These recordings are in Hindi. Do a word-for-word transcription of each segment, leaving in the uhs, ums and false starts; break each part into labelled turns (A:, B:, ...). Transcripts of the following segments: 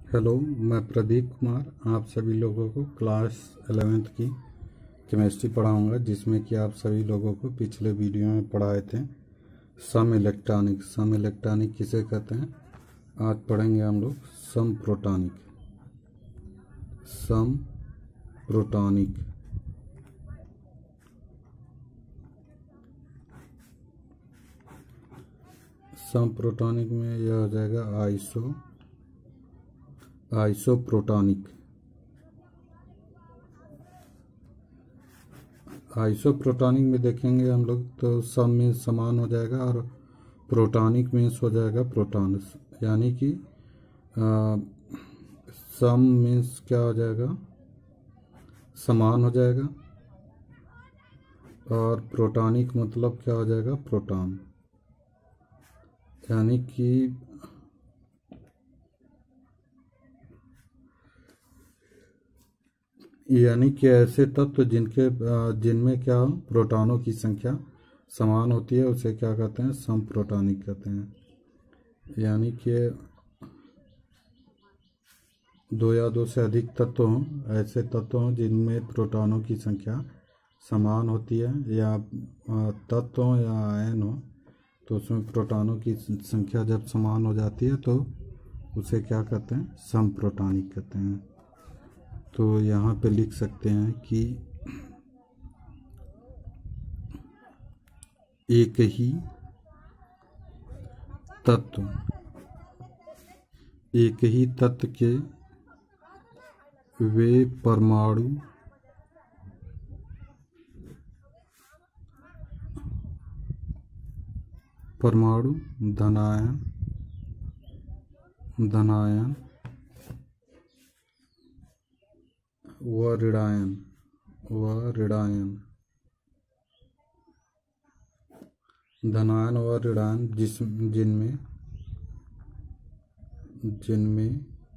A: हेलो, मैं प्रदीप कुमार आप सभी लोगों को क्लास एलेवेंथ की केमिस्ट्री पढ़ाऊंगा, जिसमें कि आप सभी लोगों को पिछले वीडियो में पढ़ाए थे सम इलेक्ट्रॉनिक। सम इलेक्ट्रॉनिक किसे कहते हैं, आज पढ़ेंगे हम लोग सम प्रोटॉनिक। सम प्रोटॉनिक सम प्रोटॉनिक में यह हो जाएगा आइसो आइसोप्रोटॉनिक। आइसोप्रोटॉनिक में देखेंगे हम लोग तो सम में समान हो जाएगा और प्रोटॉनिक मीन्स हो जाएगा प्रोटॉन, यानी कि सम मीन्स क्या हो जाएगा, समान हो जाएगा, और प्रोटॉनिक मतलब क्या हो जाएगा, प्रोटॉन। यानी कि यानी कि ऐसे तत्व जिनके जिनमें क्या प्रोटॉनों की संख्या समान होती है उसे क्या कहते हैं, सम प्रोटॉनिक कहते हैं। यानी कि दो या दो से अधिक तत्व हों, ऐसे तत्व हों जिनमें प्रोटॉनों की संख्या समान होती है, या तत्व हो या आयन हो, तो उसमें प्रोटॉनों की संख्या जब समान हो जाती है तो उसे क्या कहते हैं, सम प्रोटॉनिक कहते हैं। तो यहाँ पे लिख सकते हैं कि एक ही तत्व एक ही तत्व के वे परमाणु परमाणु धनायन धनायन व ऋणायन व ऋणायन धनायन व ऋणायन जिस जिनमें जिनमें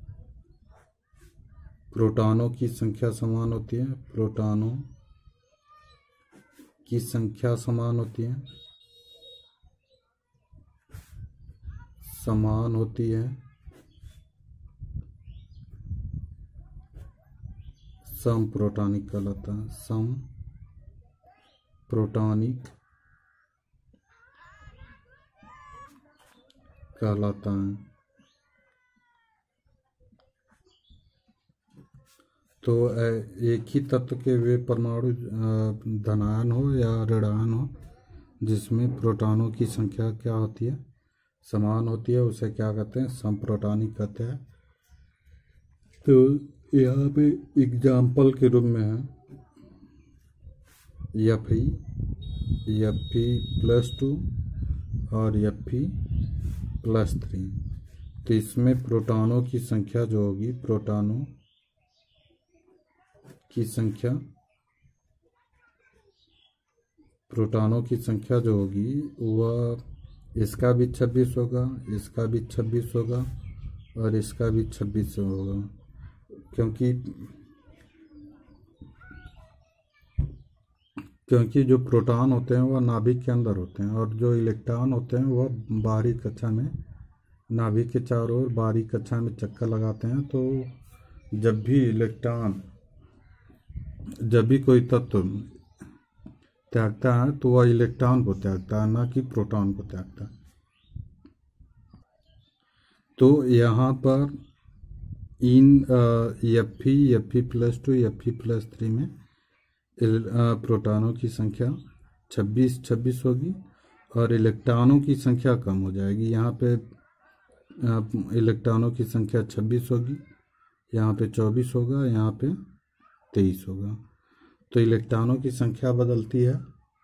A: प्रोटॉनों की संख्या समान होती है प्रोटॉनों की संख्या समान होती है समान होती है सम प्रोटॉनिक कहलाता है। सम प्रोटॉनिक कहलाता है। तो एक ही तत्व के वे परमाणु धनायन हो या ऋणायन हो जिसमें प्रोटॉनों की संख्या क्या होती है, समान होती है, उसे क्या कहते हैं, सम प्रोटॉनिक कहते हैं। तो यहाँ पे एग्जाम्पल के रूप में है F E F E plus two और एफ ई प्लस थ्री। तो इसमें प्रोटॉनों की संख्या जो होगी, प्रोटॉनों की संख्या प्रोटॉनों की संख्या जो होगी वह इसका भी छब्बीस होगा, इसका भी छब्बीस होगा और इसका भी छब्बीस होगा, क्योंकि क्योंकि जो प्रोटॉन होते हैं वह नाभिक के अंदर होते हैं और जो इलेक्ट्रॉन होते हैं वह बाहरी कक्षा में, नाभिक के चारों ओर बाहरी कक्षा में चक्कर लगाते हैं। तो जब भी इलेक्ट्रॉन जब भी कोई तत्व त्यागता है तो वह इलेक्ट्रॉन को त्यागता है, ना कि प्रोटॉन को त्यागता है। तो यहाँ पर इन F E F E plus two F E plus three में प्रोटॉनों की संख्या छब्बीस छब्बीस होगी और इलेक्ट्रॉनों की संख्या कम हो जाएगी। यहाँ पे इलेक्ट्रॉनों की संख्या छब्बीस होगी, यहाँ पे चौबीस होगा, यहाँ पे तेईस होगा। तो इलेक्ट्रॉनों की संख्या बदलती है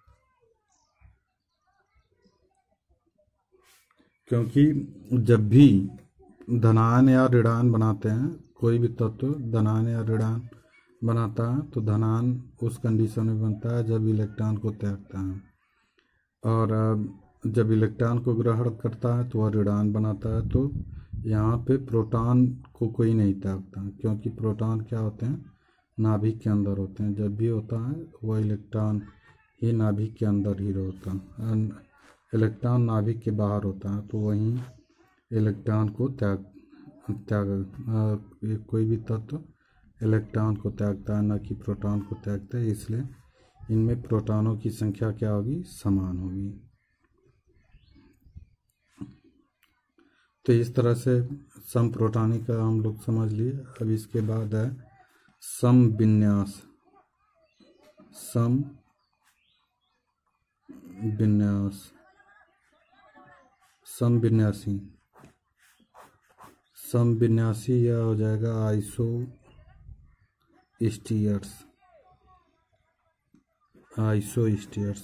A: क्योंकि जब भी धनायन या ऋणायन बनाते हैं, कोई भी तत्व धनायन या ऋणायन बनाता है तो धनायन उस कंडीशन में बनता है जब इलेक्ट्रॉन को त्यागता है, और जब इलेक्ट्रॉन को ग्रहण करता है तो वह ऋणायन बनाता है। तो यहाँ पे प्रोटॉन को कोई नहीं त्यागता, क्योंकि प्रोटॉन क्या होते हैं, नाभिक के अंदर होते हैं। जब भी होता है वह इलेक्ट्रॉन ही नाभिक के अंदर ही होता है, इलेक्ट्रॉन नाभिक के बाहर होता है, तो वहीं इलेक्ट्रॉन को त्याग त्याग ये कोई भी तत्व इलेक्ट्रॉन को त्यागता है, न कि प्रोटॉन को त्यागता है, इसलिए इनमें प्रोटॉनों की संख्या क्या होगी, समान होगी। तो इस तरह से समप्रोटॉनिक का हम लोग समझ लिए। अब इसके बाद है समविन्यास। सम विन्यास समविन्यासी समविन्यासी यह हो जाएगा आइसो स्टीयर्स आइसो स्टीयर्स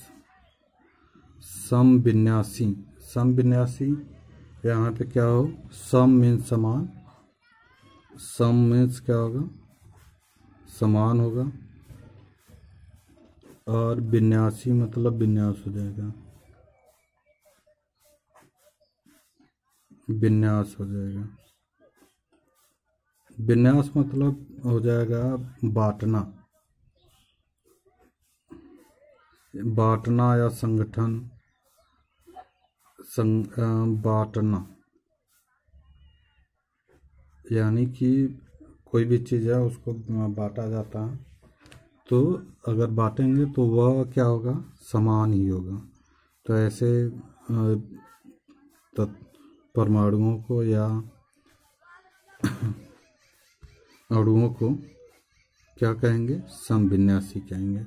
A: समविन्यासी समविन्यासी यहाँ पे क्या हो, सम मीन्स समान, सम मीन्स क्या होगा, समान होगा, और विन्यासी मतलब विन्यास हो जाएगा, विन्यास हो जाएगा। विन्यास मतलब हो जाएगा बांटना, बांटना या संगठन, संग बांटना, यानी कि कोई भी चीज़ है उसको बांटा जाता है, तो अगर बांटेंगे तो वह क्या होगा, समान ही होगा। तो ऐसे परमाणुओं को या अणुओं को क्या कहेंगे, समविन्यासी कहेंगे।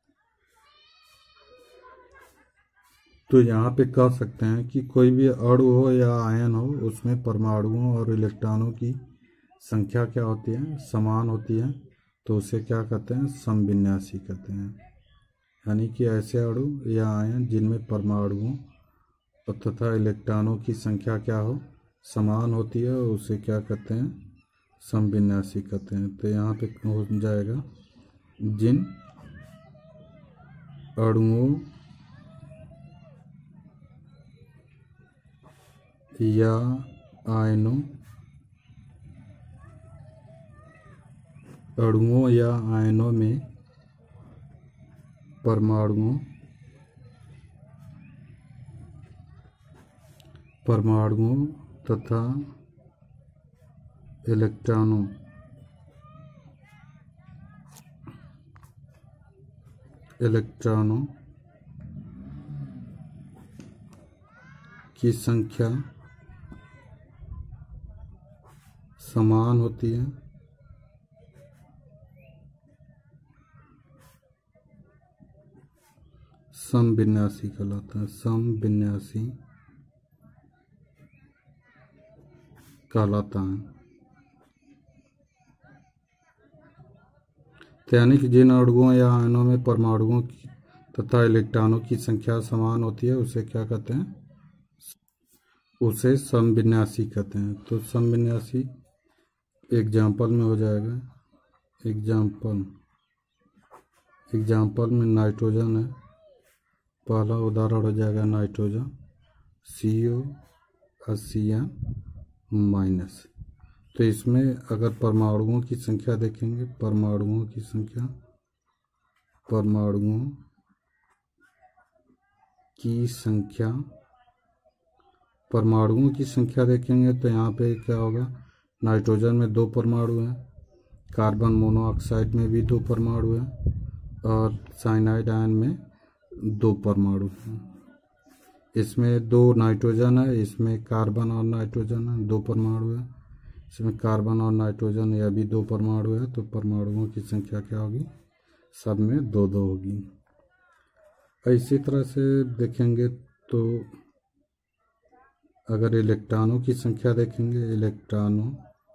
A: तो यहाँ पे कह सकते हैं कि कोई भी अणु हो या आयन हो, उसमें परमाणुओं और इलेक्ट्रॉनों की संख्या क्या होती है, समान होती है, तो उसे क्या कहते हैं, समविन्यासी कहते हैं। यानी कि ऐसे अणु या आयन जिनमें परमाणुओं तथा इलेक्ट्रॉनों की संख्या क्या हो, समान होती है, उसे क्या कहते हैं, समविन्यासी कहते हैं। तो यहाँ पे हो जाएगा जिन अणुओं या आयनों अणुओं या आयनों में परमाणुओं परमाणुओं तथा इलेक्ट्रॉनों इलेक्ट्रॉनों की संख्या समान होती है, समविन्यासी कहलाता है, समविन्यासी कहलाता है। यानी कि जिन अणुओं या आयनों में परमाणुओं की तथा इलेक्ट्रॉनों की संख्या समान होती है, उसे क्या कहते हैं, उसे समविन्यासी कहते हैं। तो समविन्यासी एग्जाम्पल में हो जाएगा, एग्जाम्पल एग्जाम्पल में नाइट्रोजन है, पहला उदाहरण हो जाएगा नाइट्रोजन, सी ओ और सी एन माइनस। तो इसमें अगर परमाणुओं की संख्या देखेंगे, परमाणुओं की संख्या परमाणुओं की संख्या परमाणुओं की संख्या देखेंगे तो यहाँ पे क्या होगा, नाइट्रोजन में दो परमाणु हैं, कार्बन मोनोऑक्साइड में भी दो परमाणु हैं, और साइनाइड आयन में दो परमाणु हैं। इसमें दो नाइट्रोजन है, इसमें कार्बन और नाइट्रोजन है, दो परमाणु है, इसमें कार्बन और नाइट्रोजन यह भी दो परमाणु है। तो परमाणुओं की संख्या क्या होगी, सब में दो दो होगी। इसी तरह से देखेंगे तो अगर इलेक्ट्रॉनों की संख्या देखेंगे, इलेक्ट्रॉनों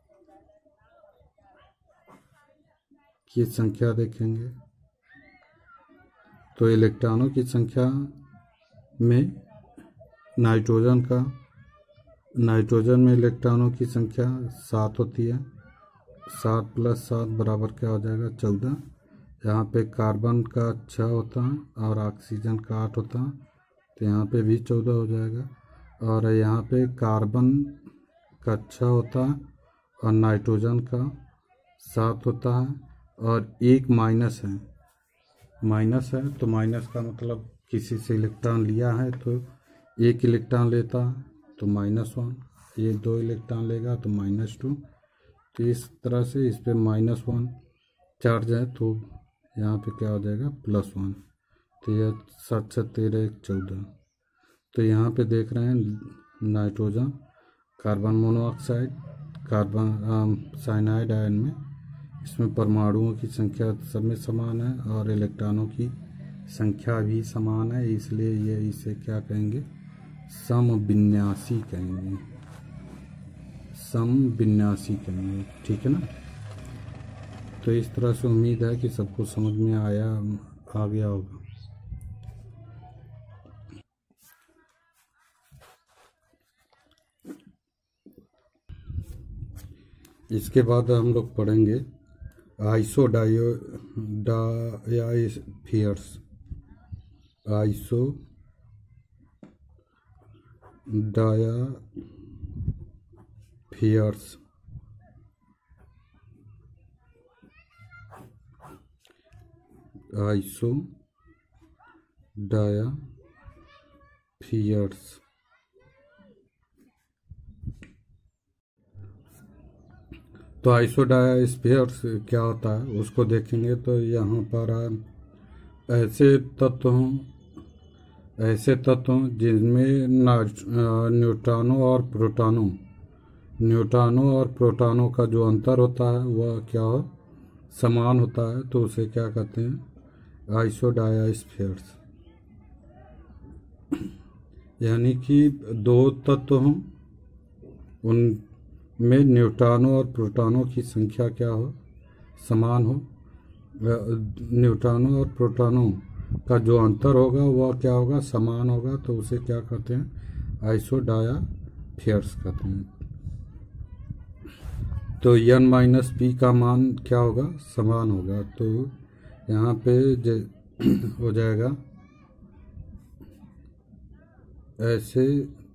A: की संख्या देखेंगे तो इलेक्ट्रॉनों की संख्या में नाइट्रोजन का नाइट्रोजन में इलेक्ट्रॉनों की संख्या सात होती है, सात प्लस सात बराबर क्या हो जाएगा, चौदह। यहाँ पे कार्बन का छः होता है और ऑक्सीजन का आठ होता है, तो यहाँ पे भी चौदह हो जाएगा। और यहाँ पे कार्बन का छः होता है और नाइट्रोजन का सात होता है, और एक माइनस है माइनस है तो माइनस का मतलब किसी से इलेक्ट्रॉन लिया है तो एक इलेक्ट्रॉन लेता है तो माइनस वन, ये दो इलेक्ट्रॉन लेगा तो माइनस टू। तो इस तरह से इस पर माइनस वन चार्ज है तो यहाँ पे क्या हो जाएगा प्लस वन। तो यह सात छः तेरह एक चौदह। तो यहाँ पे देख रहे हैं nitrogen, carbon monoxide, carbon cyanide ion में, इसमें परमाणुओं की संख्या सब में समान है और इलेक्ट्रॉनों की संख्या भी समान है, इसलिए ये इसे क्या कहेंगे समविन्यासी कहेंगे, समविन्यासी कहेंगे। ठीक है ना। तो इस तरह से उम्मीद है कि सबको समझ में आया आ गया होगा। इसके बाद हम लोग पढ़ेंगे isodiaphers, isodiaphers. Isodiaphers. तो आइसोडायस्फीयर्स क्या होता है उसको देखेंगे। तो यहाँ पर ऐसे तत्व हों ऐसे तत्व हों जिनमें न्यूट्रॉनों और प्रोटॉनों न्यूट्रॉनों और प्रोटॉनों का जो अंतर होता है वह क्या हो समान होता है, तो उसे क्या कहते हैं आइसोडायस्फीयर्स। यानी कि दो तत्व हों उन में न्यूट्रॉनों और प्रोटॉनों की संख्या क्या हो समान हो, न्यूट्रॉनों और प्रोटॉनों का जो अंतर होगा वह क्या होगा समान होगा, तो उसे क्या कहते हैं आइसोडायस्फीयर्स कहते हैं। तो एन माइनस पी का मान क्या होगा समान होगा। तो यहाँ पे हो जाएगा ऐसे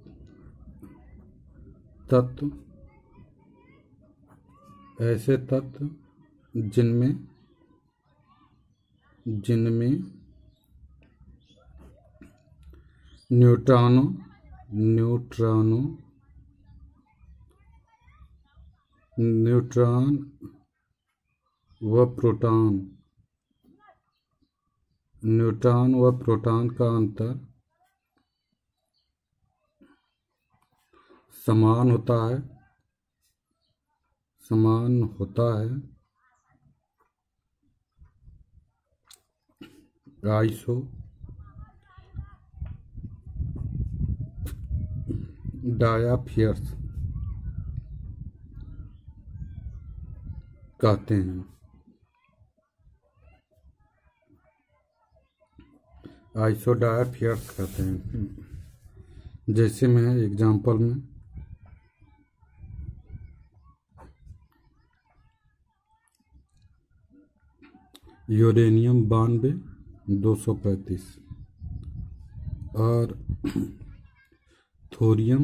A: तत्व ऐसे तत्व जिनमें जिनमें न्यूट्रॉनों न्यूट्रॉनों न्यूट्रॉन व प्रोटॉन न्यूट्रॉन व प्रोटॉन का अंतर समान होता है समान होता है आइसो डायस्फीयर्स कहते हैं। आइसो डायस्फीयर्स कहते हैं। जैसे मैं एग्जांपल में यूरेनियम बानवे दो सौ पैंतीस और थोरियम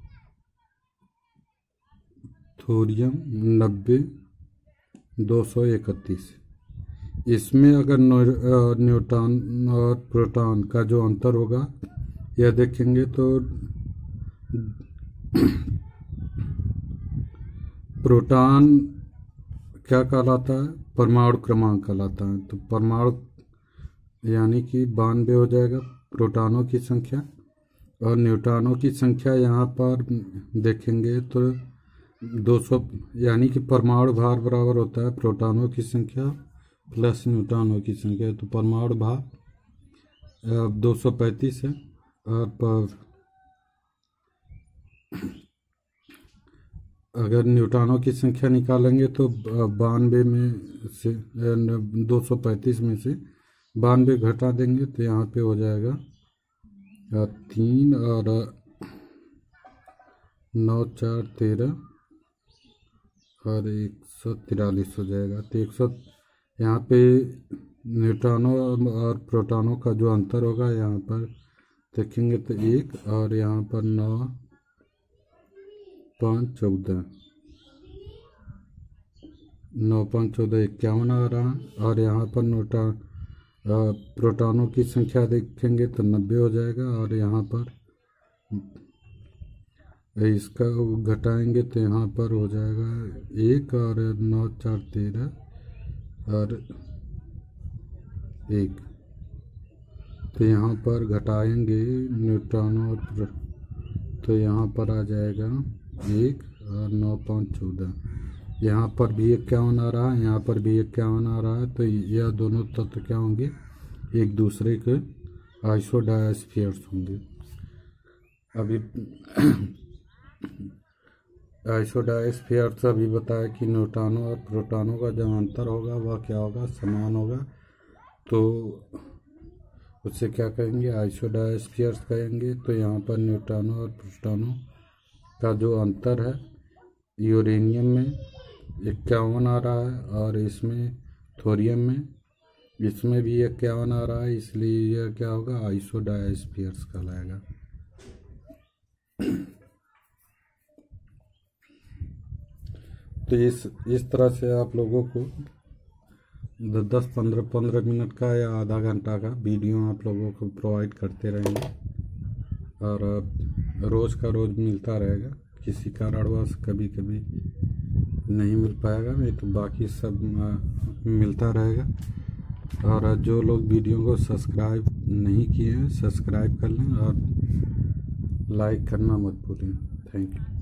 A: थोरियम नब्बे दो सौ इकतीस। इसमें अगर न्यूट्रॉन और प्रोटॉन का जो अंतर होगा यह देखेंगे तो प्रोटॉन क्या कहलाता है परमाणु क्रमांक कहलाता है। तो परमाणु यानी कि बानवे हो जाएगा प्रोटॉनों की संख्या और न्यूट्रॉनों की संख्या यहाँ पर देखेंगे तो दो सौ यानी कि परमाणु भार बराबर होता है प्रोटॉनों की संख्या प्लस न्यूट्रॉनों की संख्या। तो परमाणु भार दो सौ पैंतीस है और पर अगर न्यूट्रॉनों की संख्या निकालेंगे तो बानवे में से दो सौ पैंतीस में से बानवे घटा देंगे तो यहाँ पे हो जाएगा तीन और नौ चार तेरह और एक सौ तिरालीस हो जाएगा। तो एक सौ यहाँ पे न्यूट्रॉनों और प्रोटॉनों का जो अंतर होगा यहाँ पर देखेंगे तो एक और यहाँ पर नौ पाँच चौदह नौ पाँच चौदह इक्यावन आ रहा है और यहाँ पर न्यूट्रॉन प्रोटॉनों की संख्या देखेंगे तो नब्बे हो जाएगा और यहाँ पर इसका घटाएंगे तो यहाँ पर हो जाएगा एक, और नौ चार तेरह और एक। तो यहाँ पर घटाएंगे न्यूट्रॉनों और प्रो, तो यहाँ पर आ जाएगा एक और नौ पाँच चौदह। यहाँ पर भी इक्यावन आ रहा है, यहाँ पर भी इक्यावन आ रहा है। तो यह दोनों तत्व क्या होंगे, एक दूसरे के आइसोडायस्फीयर्स होंगे। अभी आइसोडायस्फीयर्स अभी बताया कि न्यूट्रॉनों और प्रोटॉनों का जो अंतर होगा वह क्या होगा, समान होगा। तो उससे क्या कहेंगे, आइसोडायस्फीयर्स कहेंगे। तो यहाँ पर न्यूट्रॉनों और प्रोटॉनों का जो अंतर है, यूरेनियम में इक्यावन आ रहा है और इसमें थोरियम में, इसमें भी इक्यावन आ रहा है, इसलिए यह क्या होगा, आइसोडायस्फीयर्स कहलाएगा। तो इस इस तरह से आप लोगों को दस पंद्रह पंद्रह मिनट का या आधा घंटा का वीडियो आप लोगों को प्रोवाइड करते रहेंगे, और रोज़ का रोज़ मिलता रहेगा। किसी कारणवश कभी कभी नहीं मिल पाएगा, नहीं तो बाकी सब मिलता रहेगा। और जो लोग वीडियो को सब्सक्राइब नहीं किए हैं, सब्सक्राइब कर लें और लाइक करना मत भूलें। Thank you.